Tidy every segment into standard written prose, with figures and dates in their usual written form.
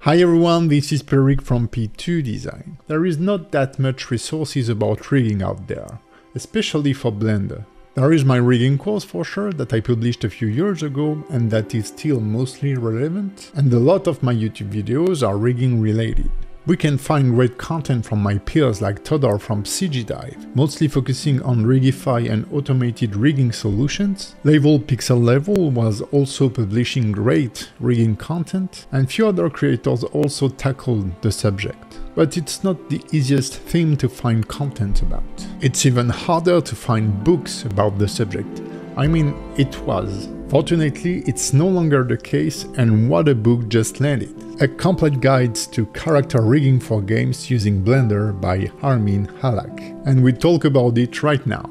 Hi everyone, this is Pierrick from P2design. There is not that much resources about rigging out there, especially for Blender. There is my rigging course for sure that I published a few years ago and that is still mostly relevant, and a lot of my YouTube videos are rigging related. We can find great content from my peers like Todor from CGDive, mostly focusing on Rigify and automated rigging solutions. Level Pixel Level was also publishing great rigging content, and few other creators also tackled the subject. But it's not the easiest theme to find content about. It's even harder to find books about the subject. I mean, it was. Fortunately, it's no longer the case, and what a book just landed. A complete guide to character rigging for games using Blender by Armin. And we talk about it right now.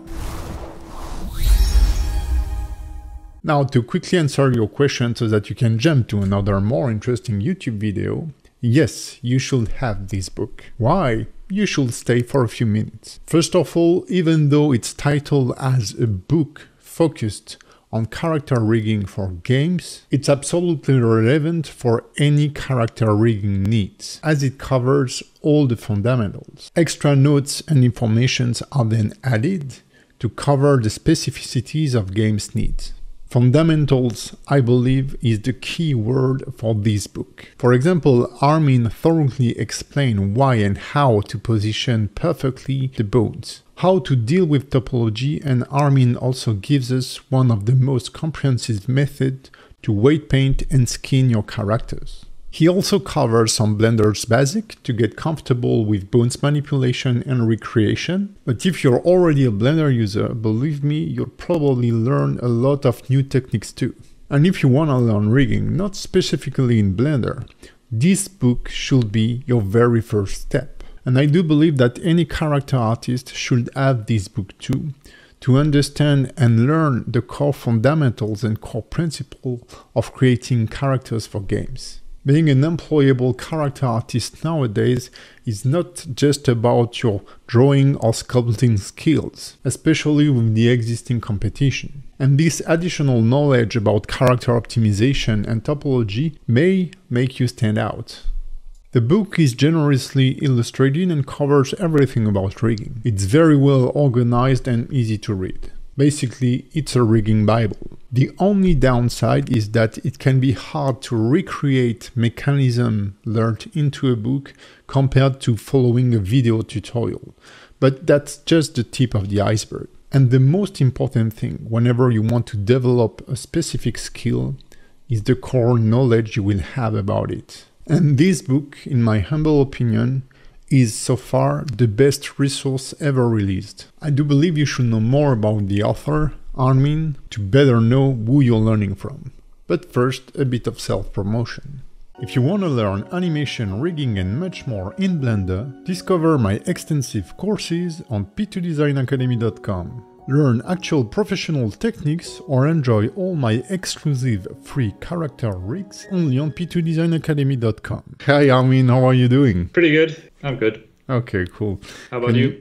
Now, to quickly answer your question so that you can jump to another more interesting YouTube video, yes, you should have this book. Why? You should stay for a few minutes. First of all, even though it's titled as a book focused on character rigging for games, it's absolutely relevant for any character rigging needs, as it covers all the fundamentals. Extra notes and informations are then added to cover the specificities of games needs. Fundamentals, I believe, is the key word for this book. For example, Armin thoroughly explained why and how to position perfectly the bones, how to deal with topology, and Armin also gives us one of the most comprehensive methods to weight paint and skin your characters. He also covers some Blender's basics to get comfortable with bones manipulation and recreation, but if you're already a Blender user, believe me, you'll probably learn a lot of new techniques too. And if you want to learn rigging, not specifically in Blender, this book should be your very first step. And I do believe that any character artist should have this book too, to understand and learn the core fundamentals and core principles of creating characters for games. Being an employable character artist nowadays is not just about your drawing or sculpting skills, especially with the existing competition. And this additional knowledge about character optimization and topology may make you stand out. The book is generously illustrated and covers everything about rigging. It's very well organized and easy to read. Basically, it's a rigging Bible. The only downside is that it can be hard to recreate mechanisms learned into a book compared to following a video tutorial. But that's just the tip of the iceberg. And the most important thing whenever you want to develop a specific skill is the core knowledge you will have about it. And this book, in my humble opinion, is so far the best resource ever released. I do believe you should know more about the author, Armin, to better know who you're learning from. But first, a bit of self-promotion. If you want to learn animation, rigging and much more in Blender, discover my extensive courses on P2designacademy.com. Learn actual professional techniques or enjoy all my exclusive free character rigs only on P2designacademy.com. Hi Armin, how are you doing? Pretty good. I'm good. Okay, cool. How about you?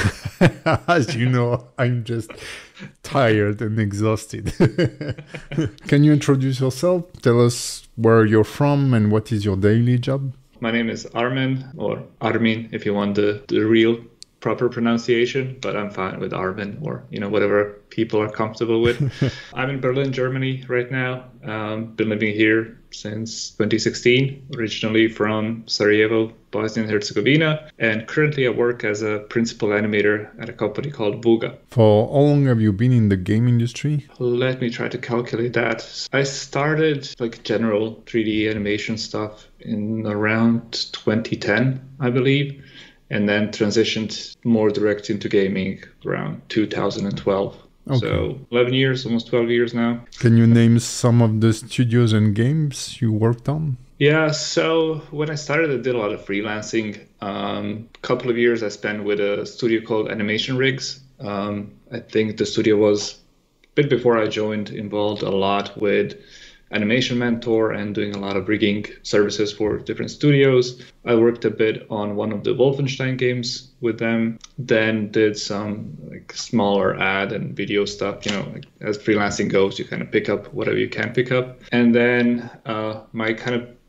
As you know, I'm just tired and exhausted. Can you introduce yourself? Tell us where you're from and what is your daily job? My name is Armin, or Armin if you want the real proper pronunciation, but I'm fine with Armin or whatever people are comfortable with. I'm in Berlin, Germany right now. Been living here since 2016, originally from Sarajevo, Bosnia and Herzegovina, and currently I work as a principal animator at a company called Vuga. For how long have you been in the game industry? Let me try to calculate that. I started like general 3D animation stuff in around 2010, I believe, and then transitioned more direct into gaming around 2012. Okay. So 11 years, almost 12 years now. Can you name some of the studios and games you worked on? Yeah, so when I started, I did a lot of freelancing. A couple of years I spent with a studio called Animation Rigs. I think the studio was, a bit before I joined, involved a lot with Animation Mentor and doing a lot of rigging services for different studios. I worked a bit on one of the Wolfenstein games with them, then did some like smaller ad and video stuff. As freelancing goes, you kind of pick up whatever you can pick up. And then my kind of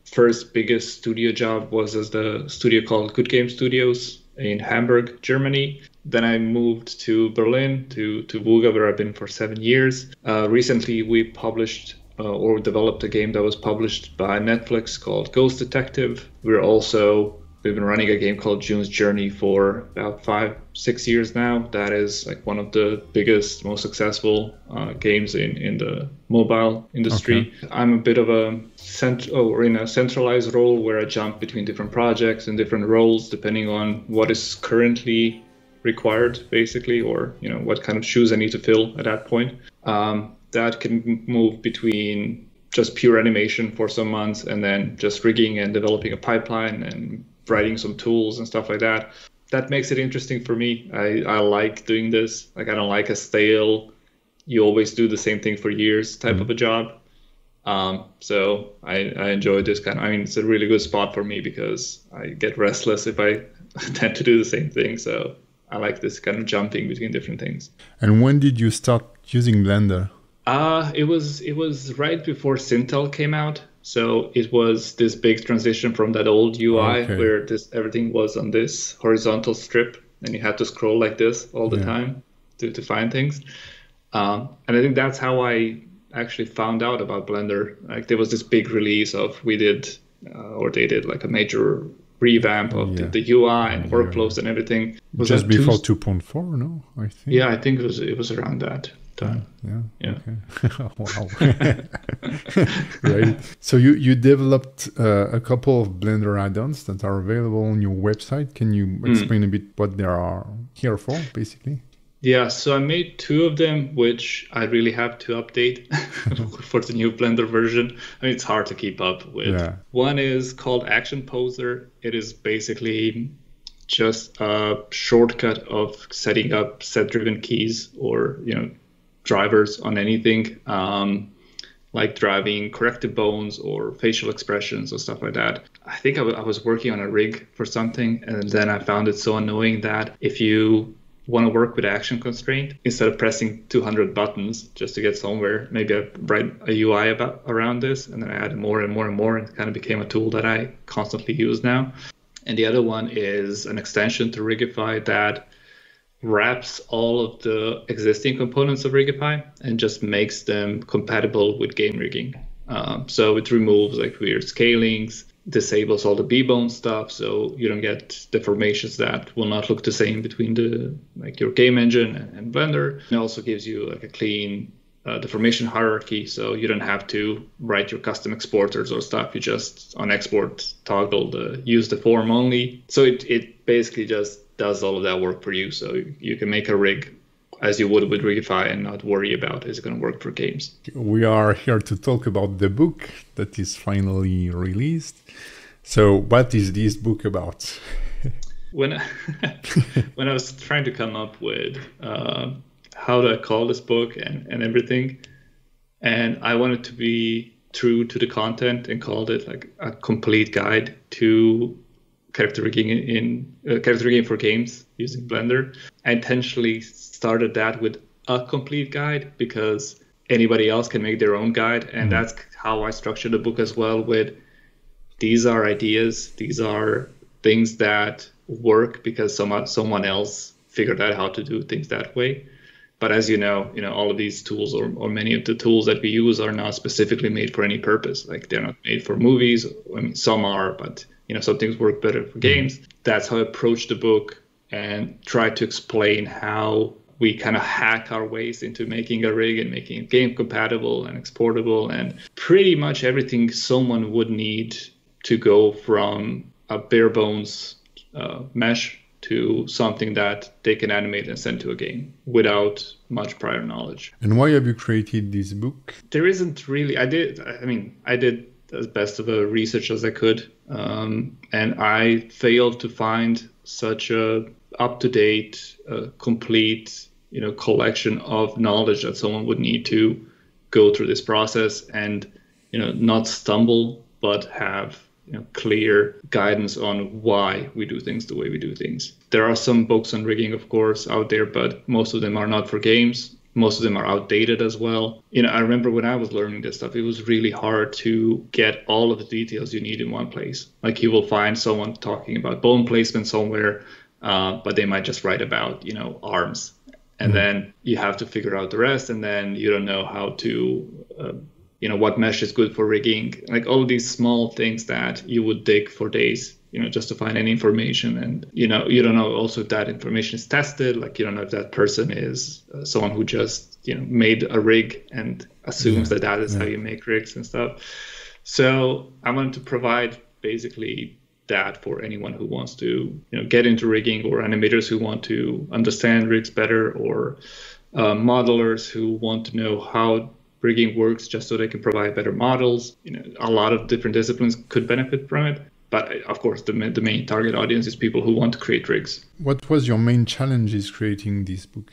first biggest studio job was as the studio called Good Game Studios in Hamburg, Germany. Then I moved to Berlin, to Wuga, where I've been for 7 years. Recently, we published or developed a game that was published by Netflix called Ghost Detective. We've been running a game called June's Journey for about 5-6 years now. That is like one of the biggest, most successful games in the mobile industry. Okay. I'm a bit of in a centralized role where I jump between different projects and different roles depending on what is currently required, basically, or what kind of shoes I need to fill at that point. That can move between just pure animation for some months and then just rigging and developing a pipeline and writing some tools and stuff like that. That makes it interesting for me. I like doing this. Like, I don't like a stale, you always do the same thing for years type of a job. So I enjoy this it's a really good spot for me because I get restless if I tend to do the same thing. So I like this kind of jumping between different things. And when did you start using Blender? It was right before Sintel came out. So it was this big transition from that old UI where everything was on this horizontal strip and you had to scroll like this all the time to find things. And I think that's how I actually found out about Blender. Like, there was this big release they did like a major revamp of the UI and workflows and everything. Was just before 2.4, no? I think. Yeah, I think it was around that time. Yeah. Okay. Wow. Right. So you developed a couple of Blender add-ons that are available on your website. Can you explain a bit what they are here for, basically? Yeah, so I made 2 of them, which I really have to update for the new Blender version. I mean, it's hard to keep up with. Yeah. One is called Action Poser. It is basically just a shortcut of setting up set-driven keys or, drivers on anything, like driving corrective bones or facial expressions or stuff like that. I think I was working on a rig for something, and then I found it so annoying that if you want to work with action constraint, instead of pressing 200 buttons just to get somewhere, maybe I write a UI around this, and then I add more and more and more, and it kind of became a tool that I constantly use now. And the other one is an extension to Rigify that wraps all of the existing components of Rigify and just makes them compatible with game rigging. So it removes like weird scalings, disables all the B-bone stuff, so you don't get deformations that will not look the same between your game engine and Blender. It also gives you like a clean deformation hierarchy, so you don't have to write your custom exporters or stuff. You just on export toggle use the form only. So it basically just does all of that work for you, so you can make a rig as you would with Rigify and not worry about is it going to work for games. We are here to talk about the book that is finally released. So what is this book about? When I was trying to come up with how do I call this book and everything, and I wanted to be true to the content and called it like a complete guide to character rigging for games using Blender. I intentionally started that with a complete guide because anybody else can make their own guide, and that's how I structured the book as well. With these are ideas, these are things that work because someone else figured out how to do things that way. But as you know, all of these tools or many of the tools that we use are not specifically made for any purpose. Like, they're not made for movies. I mean, some are, but some things work better for games. That's how I approached the book and tried to explain how we kind of hack our ways into making a rig and making it game compatible and exportable and pretty much everything someone would need to go from a bare bones mesh to something that they can animate and send to a game without much prior knowledge. And why have you created this book? There isn't really. I did as best of a research as I could, and I failed to find such a up-to-date, complete, collection of knowledge that someone would need to go through this process and, not stumble, but have clear guidance on why we do things the way we do things. There are some books on rigging, of course, out there, but most of them are not for games. Most of them are outdated as well. I remember when I was learning this stuff, it was really hard to get all of the details you need in one place. Like you will find someone talking about bone placement somewhere, but they might just write about, arms. And then you have to figure out the rest, and then you don't know how to, what mesh is good for rigging. Like all of these small things that you would dig for days, just to find any information. And, you don't know also if that information is tested. Like you don't know if that person is someone who just, made a rig and assumes that is how you make rigs and stuff. So I wanted to provide basically that for anyone who wants to get into rigging, or animators who want to understand rigs better, or modelers who want to know how rigging works just so they can provide better models. A lot of different disciplines could benefit from it, but of course the main target audience is people who want to create rigs. What was your main challenges creating this book?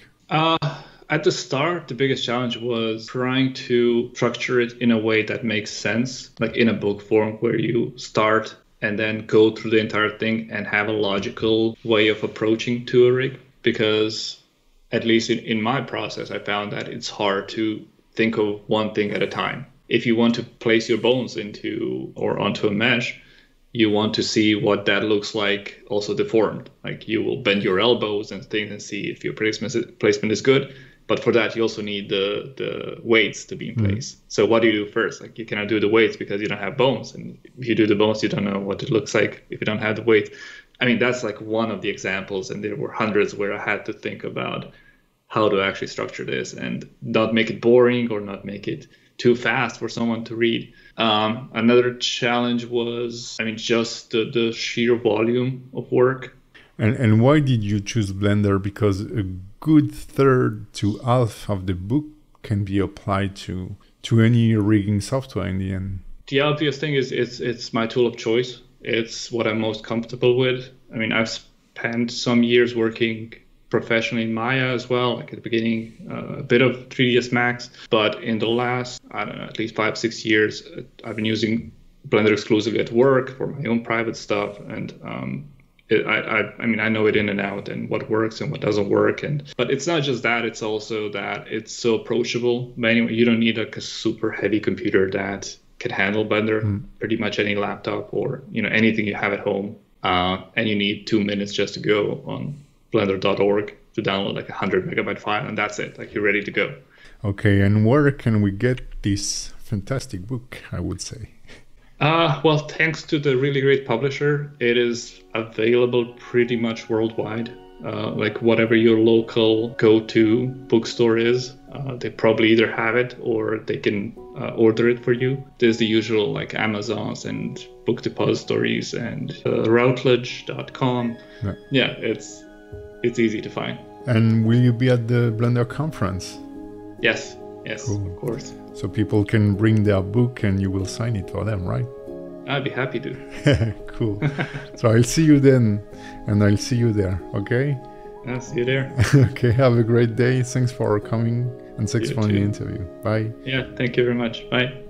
At the start, the biggest challenge was trying to structure it in a way that makes sense, like in a book form where you start and then go through the entire thing and have a logical way of approaching to a rig. Because at least in my process, I found that it's hard to think of one thing at a time. If you want to place your bones onto a mesh, you want to see what that looks like also deformed. Like you will bend your elbows and things and see if your placement is good. But for that, you also need the weights to be in place. So what do you do first? Like you cannot do the weights because you don't have bones. And if you do the bones, you don't know what it looks like if you don't have the weight. I mean, that's like one of the examples. And there were hundreds where I had to think about how to actually structure this and not make it boring or not make it too fast for someone to read. Another challenge was, just the sheer volume of work. And why did you choose Blender? Because a good third to half of the book can be applied to any rigging software in the end. The obvious thing is it's my tool of choice. It's what I'm most comfortable with. I've spent some years working professionally in Maya as well, like at the beginning, a bit of 3ds Max, but in the last, at least 5-6 years, I've been using Blender exclusively at work for my own private stuff. And I know it in and out and what works and what doesn't work. But it's not just that, it's also that it's so approachable. But anyway, you don't need like a super heavy computer that can handle Blender, pretty much any laptop or anything you have at home. And you need 2 minutes just to go on blender.org to download like a 100 megabyte file, and that's it. Like you're ready to go. Okay, and where can we get this fantastic book, I would say? Well, thanks to the really great publisher, it is available pretty much worldwide. Like whatever your local go-to bookstore is, they probably either have it or they can order it for you. There's the usual like Amazons and book depositories and Routledge.com. Yeah, it's easy to find. And will you be at the Blender conference? Yes, cool. Of course. So people can bring their book and you will sign it for them, right? I'd be happy to. Cool. So I'll see you then, and I'll see you there, okay? I'll see you there. Okay, have a great day. Thanks for coming, and thanks for the interview. Bye. Yeah, thank you very much. Bye.